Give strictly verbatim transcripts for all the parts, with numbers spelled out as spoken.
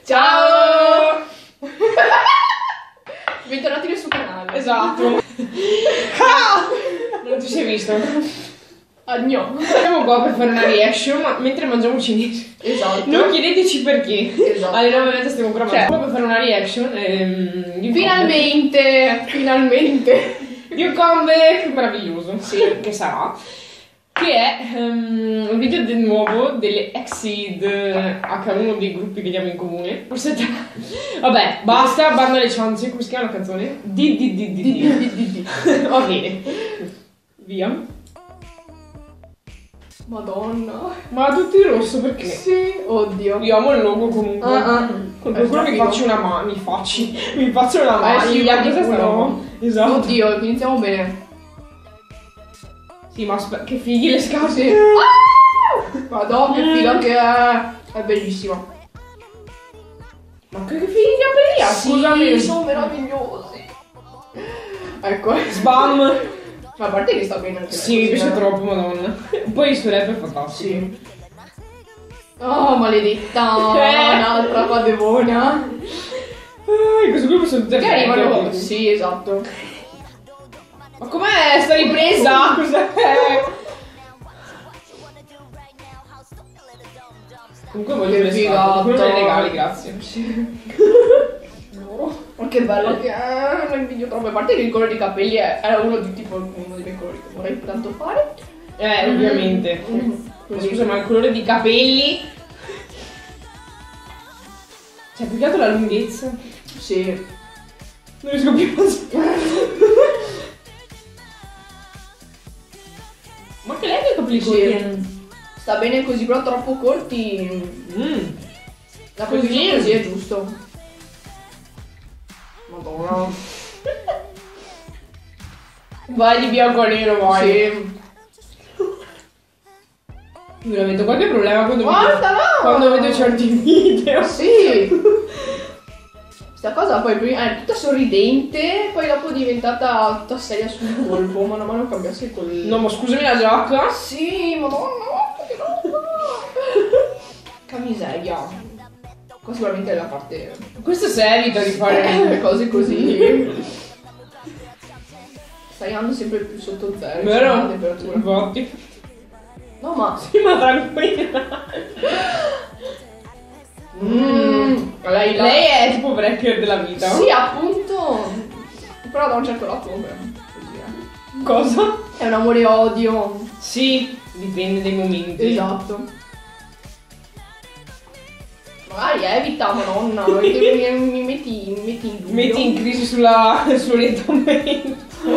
Ciao! Bentornati nel suo canale. Esatto. Ah! Non ti sei visto? Agno. Siamo qua per fare una reaction ma mentre mangiamo cinese. Esatto. Non chiedeteci perché. Esatto. Alle nove e mezza stiamo ancora mangiando. Cioè, Qua per fare una reaction. Ehm, finalmente, finalmente. Di un comeback meraviglioso. Sì. Che sarà. Che è um, un video del nuovo delle Exceed H, uno dei gruppi che abbiamo in comune. Forse te... Vabbè, basta, bando alle ciance. Come si chiama la canzone? Di di di di di Di, di, di. Va bene. Via. Madonna. Ma tutti in rosso perché? Sì. Oddio. Io amo il logo comunque. Ah, ah. Con quello mi faccio una mano. Mi facci. Mi faccio una Eh mano. sì, Ma guardi cosa quello. stanno? Esatto. Oddio, iniziamo bene. Sì, ma aspetta, che fighi le scarpe. Sì. Ah! Madonna, che figa che è. È bellissima. Ma che fighi di capelli ha? Scusami. Sì, sono meravigliosi. Ecco. Sbam. Ma a parte che sta bene anche Sì, mi lei, piace eh. troppo, madonna. Poi il suo rap è fantastico. Sì. Oh, maledetta. Eh. Un'altra padevona. Ah, in questo gruppo sono tutte Che fredde, arrivano. tipo. Sì, esatto. Ma com'è sta ripresa? Cos'è? Comunque voglio le figata. scarpe. Quello me le regali, grazie. Sì. Ma che bello che è. Non invidio troppo. A parte che il colore dei capelli è, era uno di tipo uno dei miei colori che vorrei tanto fare. Eh, ovviamente. Mm. Ma scusa, ma il colore di capelli. Cioè, più che altro la lunghezza. Sì. Non riesco più a pensare. Ma anche lei ha i capelli Sì. corti. Sta bene così, però troppo corti. Mm. La Così? così così è giusto. Madonna. Vai di bianco a nero, vai. Sì. Io metto qualche problema quando Guarda, vedo, no! quando vedo certi video. Sì. Sta cosa poi prima è tutta sorridente, poi dopo è diventata tutta seria sul colpo, mano a mano cambiasse col... No, ma scusami la giacca. Sì, madonna, che roba! Camiseria. Qua sicuramente è la parte... Questo se evita di fare Eh, cose così. Stai andando sempre più sotto zero, vero? la temperatura. Infatti. No, ma... Sì, ma tranquilla. Mmm, lei, la... Lei è tipo breaker della vita. Sì, appunto. Però da un certo lato, beh, così è. Cosa? È un amore e odio. Sì, dipende dai momenti. Esatto. Magari evita, madonna, perché mi, mi metti, mi metti in dubbio. Metti in crisi sulla, sull'orientamento.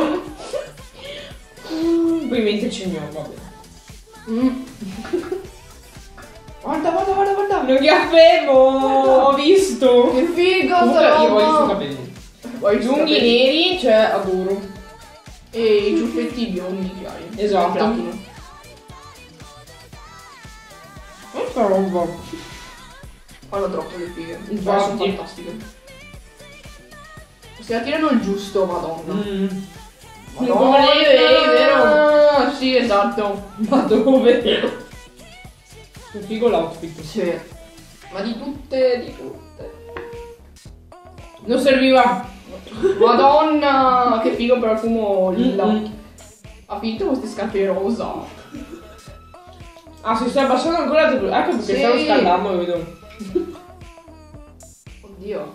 Mm, poi mentre c'è il mio, vabbè. Mm. Guarda, guarda, guarda, guarda. Non mi affermo, ho visto. Che figo Comunque sta io voglio i suoi roba. capelli. Vuoi i suoi Lunghi capelli? neri, cioè adoro. E i ciuffetti biondi che hai. Esatto. Il platino. Questa roba. Fanno troppo le fighe. Infatti. Sono fantastiche. Se la tirano il giusto, madonna. Mm. Madonna, Come lei, lei, vero? Sì, esatto. Ma dove? Che figo l'outfit. Sì. Ma di tutte, di tutte. Non serviva. Madonna, che figo per il fumo lilla. Mm-mm. Ha finito queste scarpe rosa. Ah, si sta abbassando ancora di più. Ecco perché Sì. stavo scaldando, vedo. Oddio.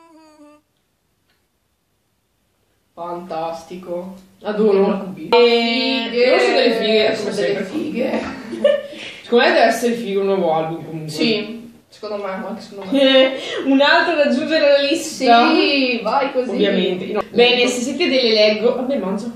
Fantastico. Adoro. E... E... Loro sono delle fighe, Sono come delle sempre. fighe. Secondo me deve essere figo un nuovo album comunque. Sì, secondo me, anche secondo me. Un altro da aggiungere alla lista. Sì, vai così. Ovviamente. No. Bene, se siete delle leggo. Vabbè, mangio.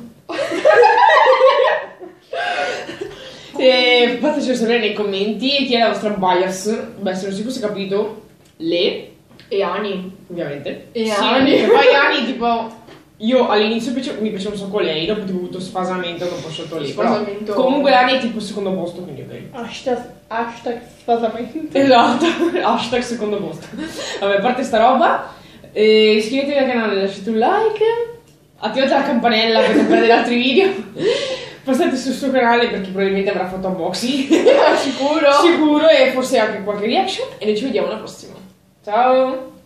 E fateci sapere nei commenti chi è la vostra bias. Beh, se non si fosse capito, le. E Ani. Ovviamente. E sì, Ani. perché poi Ani, tipo. Io all'inizio piace- mi piaceva un sacco lei, dopo tipo ho avuto sfasamento dopo sotto lì. Però Sfasamento. comunque Ani è tipo il secondo posto, quindi ok. Hashtag, hashtag sfasamento. Esatto, hashtag secondo posto. Vabbè, a parte sta roba, eh, iscrivetevi al canale, lasciate un like, attivate la campanella per non perdere altri video. Passate sul suo canale perché probabilmente avrà fatto unboxing. Sicuro? Sicuro, e forse anche qualche reaction. E noi ci vediamo alla prossima. Ciao!